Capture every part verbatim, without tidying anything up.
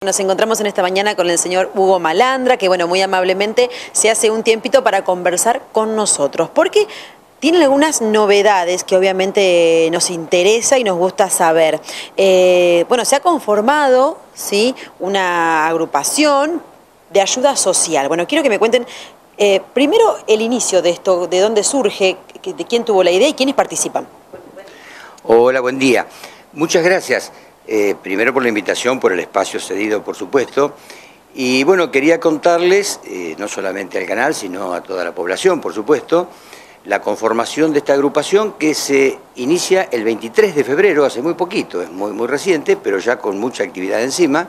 Nos encontramos en esta mañana con el señor Hugo Malandra, que bueno, muy amablemente se hace un tiempito para conversar con nosotros, porque tiene algunas novedades que obviamente nos interesa y nos gusta saber. Eh, bueno, se ha conformado, ¿sí?, una agrupación de ayuda social. Bueno, quiero que me cuenten eh, primero el inicio de esto, de dónde surge, de quién tuvo la idea y quiénes participan. Hola, buen día. Muchas gracias. Eh, primero por la invitación, por el espacio cedido, por supuesto. Y bueno, quería contarles, eh, no solamente al canal, sino a toda la población, por supuesto, la conformación de esta agrupación que se inicia el veintitrés de febrero, hace muy poquito, es muy, muy reciente, pero ya con mucha actividad encima,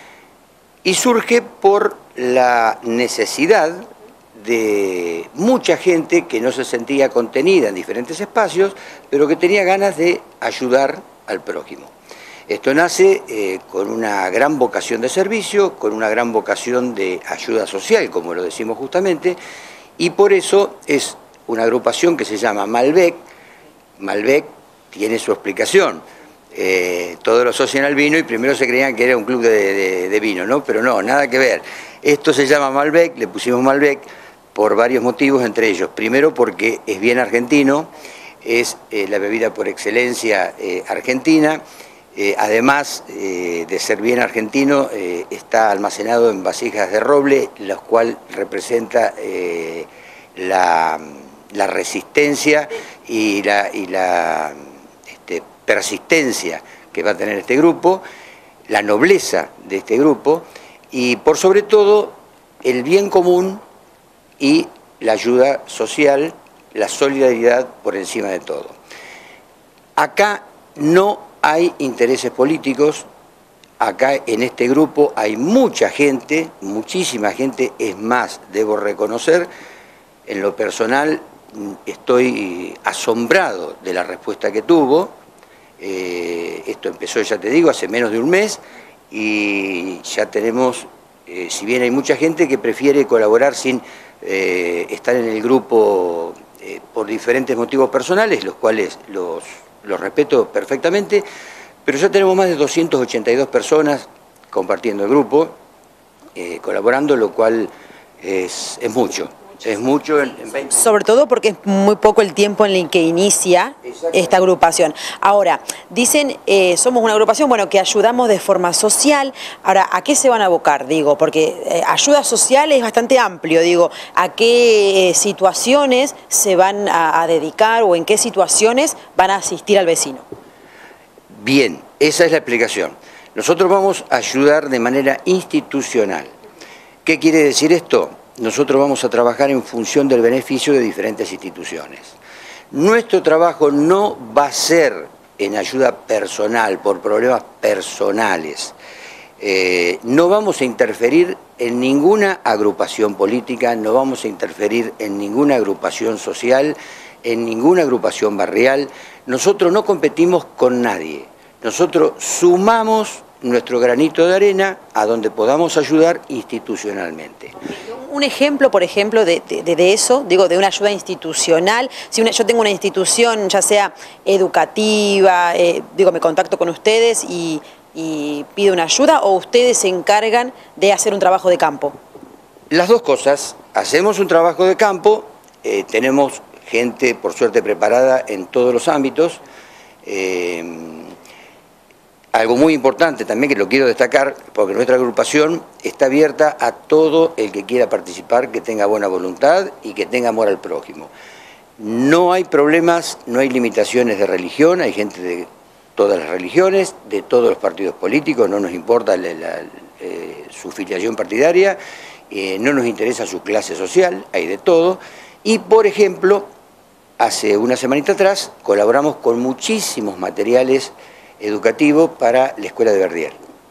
y surge por la necesidad de mucha gente que no se sentía contenida en diferentes espacios, pero que tenía ganas de ayudar al prójimo. Esto nace eh, con una gran vocación de servicio, con una gran vocación de ayuda social, como lo decimos justamente, y por eso es una agrupación que se llama Malbec. Malbec tiene su explicación. Eh, todos lo asocian al vino y primero se creían que era un club de, de, de vino, ¿no? Pero no, nada que ver. Esto se llama Malbec, le pusimos Malbec por varios motivos, entre ellos. Primero porque es bien argentino, es eh, la bebida por excelencia eh, argentina. Eh, además eh, de ser bien argentino, eh, está almacenado en vasijas de roble, lo cual representa eh, la, la resistencia y la, y la este, persistencia que va a tener este grupo, la nobleza de este grupo y por sobre todo el bien común y la ayuda social, la solidaridad por encima de todo. Acá no hay intereses políticos, acá en este grupo hay mucha gente, muchísima gente, es más, debo reconocer, en lo personal estoy asombrado de la respuesta que tuvo, eh, esto empezó, ya te digo, hace menos de un mes y ya tenemos, eh, si bien hay mucha gente que prefiere colaborar sin eh, estar en el grupo eh, por diferentes motivos personales, los cuales los... Lo respeto perfectamente, pero ya tenemos más de doscientas ochenta y dos personas compartiendo el grupo, eh, colaborando, lo cual es, es mucho. Es mucho en, en veinte... Sobre todo porque es muy poco el tiempo en el que inicia esta agrupación. Ahora, dicen, eh, somos una agrupación, bueno, que ayudamos de forma social. Ahora, ¿a qué se van a abocar? Digo, porque eh, ayuda social es bastante amplio, digo, ¿a qué eh, situaciones se van a, a dedicar o en qué situaciones van a asistir al vecino? Bien, esa es la explicación. Nosotros vamos a ayudar de manera institucional. ¿Qué quiere decir esto? Nosotros vamos a trabajar en función del beneficio de diferentes instituciones. Nuestro trabajo no va a ser en ayuda personal, por problemas personales. Eh, no vamos a interferir en ninguna agrupación política, no vamos a interferir en ninguna agrupación social, en ninguna agrupación barrial. Nosotros no competimos con nadie. Nosotros sumamos nuestro granito de arena a donde podamos ayudar institucionalmente. Un ejemplo, por ejemplo, de, de, de eso, digo, de una ayuda institucional. Si una, yo tengo una institución, ya sea educativa, eh, digo, me contacto con ustedes y, y pido una ayuda, o ustedes se encargan de hacer un trabajo de campo. Las dos cosas. Hacemos un trabajo de campo, eh, tenemos gente, por suerte, preparada en todos los ámbitos. Eh, Algo muy importante también que lo quiero destacar, porque nuestra agrupación está abierta a todo el que quiera participar, que tenga buena voluntad y que tenga amor al prójimo. No hay problemas, no hay limitaciones de religión, hay gente de todas las religiones, de todos los partidos políticos, no nos importa la, la, eh, su filiación partidaria, eh, no nos interesa su clase social, hay de todo. Y, por ejemplo, hace una semanita atrás colaboramos con muchísimos materiales educativo para la escuela de Verdier.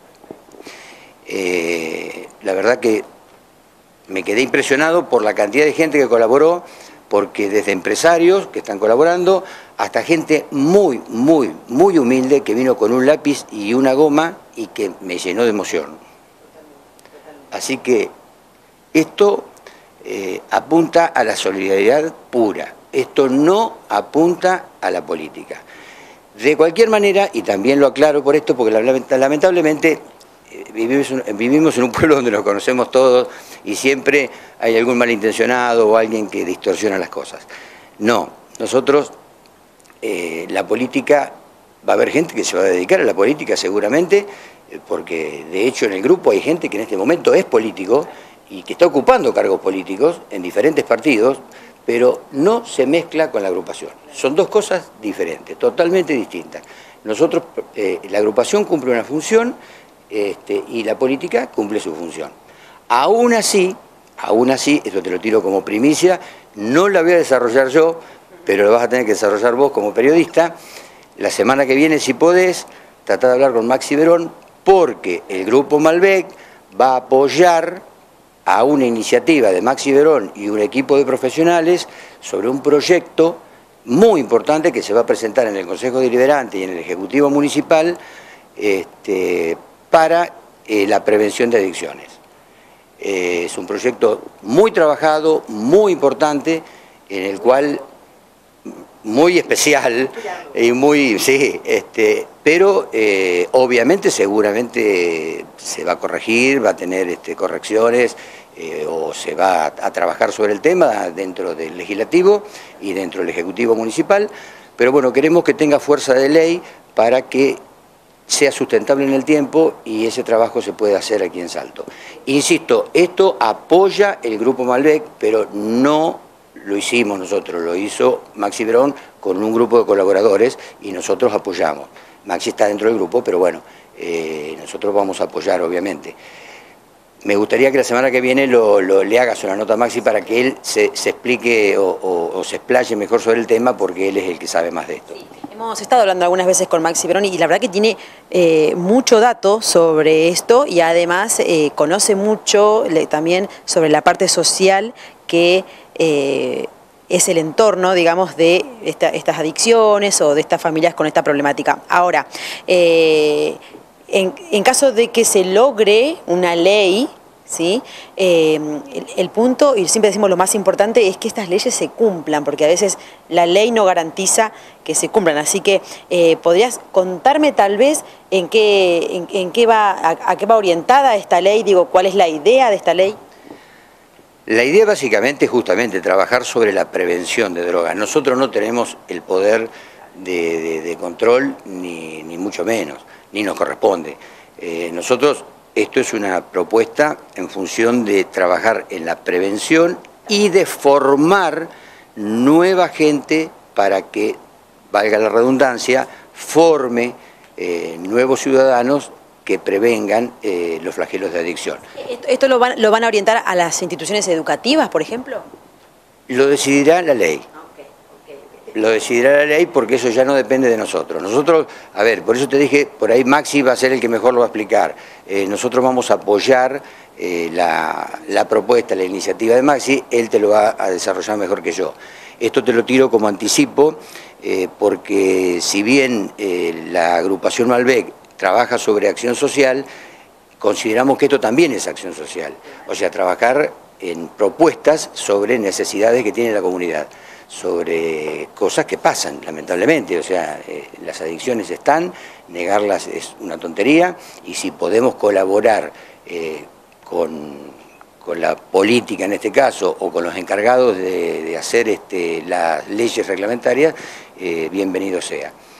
Eh, la verdad que me quedé impresionado por la cantidad de gente que colaboró, porque desde empresarios que están colaborando hasta gente muy, muy, muy humilde que vino con un lápiz y una goma y que me llenó de emoción. Así que esto eh, apunta a la solidaridad pura, esto no apunta a la política. De cualquier manera, y también lo aclaro por esto, porque lamentablemente vivimos, vivimos en un pueblo donde nos conocemos todos y siempre hay algún malintencionado o alguien que distorsiona las cosas. No, nosotros, eh, la política, va a haber gente que se va a dedicar a la política seguramente, porque de hecho en el grupo hay gente que en este momento es político y que está ocupando cargos políticos en diferentes partidos, pero no se mezcla con la agrupación. Son dos cosas diferentes, totalmente distintas. Nosotros, eh, la agrupación cumple una función este, y la política cumple su función. Aún así, aún así, esto te lo tiro como primicia, no la voy a desarrollar yo, pero lo vas a tener que desarrollar vos como periodista. La semana que viene, si podés, tratá de hablar con Maxi Verón, porque el Grupo Malbec va a apoyar a una iniciativa de Maxi Verón y un equipo de profesionales sobre un proyecto muy importante que se va a presentar en el Consejo Deliberante y en el Ejecutivo Municipal este, para eh, la prevención de adicciones. Eh, es un proyecto muy trabajado, muy importante, en el cual, muy especial, y muy, sí, este, pero eh, obviamente seguramente se va a corregir, va a tener este, correcciones, eh, o se va a, a trabajar sobre el tema dentro del legislativo y dentro del ejecutivo municipal, pero bueno, queremos que tenga fuerza de ley para que sea sustentable en el tiempo y ese trabajo se puede hacer aquí en Salto. Insisto, esto apoya el Grupo Malbec, pero no lo hicimos nosotros, lo hizo Maxi Verón con un grupo de colaboradores y nosotros apoyamos. Maxi está dentro del grupo, pero bueno, eh, nosotros vamos a apoyar obviamente. Me gustaría que la semana que viene lo, lo, le hagas una nota a Maxi para que él se, se explique o, o, o se explaye mejor sobre el tema, porque él es el que sabe más de esto. Sí. Hemos estado hablando algunas veces con Maxi Verón y la verdad que tiene eh, mucho dato sobre esto y además eh, conoce mucho le, también sobre la parte social que eh, es el entorno, digamos, de esta, estas adicciones o de estas familias con esta problemática. Ahora, eh, en, en caso de que se logre una ley, ¿sí? Eh, el, el punto, y siempre decimos lo más importante, es que estas leyes se cumplan, porque a veces la ley no garantiza que se cumplan. Así que, eh, ¿podrías contarme tal vez en qué, en, en qué va, a, a qué va orientada esta ley? Digo, ¿cuál es la idea de esta ley? La idea básicamente es justamente trabajar sobre la prevención de drogas. Nosotros no tenemos el poder de, de, de control, ni, ni mucho menos, ni nos corresponde. Eh, nosotros... Esto es una propuesta en función de trabajar en la prevención y de formar nueva gente para que, valga la redundancia, forme eh, nuevos ciudadanos que prevengan eh, los flagelos de adicción. ¿Esto, esto lo, van, lo van a orientar a las instituciones educativas, por ejemplo? Lo decidirá la ley. Lo decidirá la ley porque eso ya no depende de nosotros. Nosotros, a ver, por eso te dije, por ahí Maxi va a ser el que mejor lo va a explicar. Eh, nosotros vamos a apoyar eh, la, la propuesta, la iniciativa de Maxi, él te lo va a desarrollar mejor que yo. Esto te lo tiro como anticipo, eh, porque si bien eh, la agrupación Malbec trabaja sobre acción social, consideramos que esto también es acción social. O sea, trabajar en propuestas sobre necesidades que tiene la comunidad, sobre cosas que pasan, lamentablemente. O sea, eh, las adicciones están, negarlas es una tontería, y si podemos colaborar eh, con, con la política en este caso, o con los encargados de, de hacer este, las leyes reglamentarias, eh, bienvenido sea.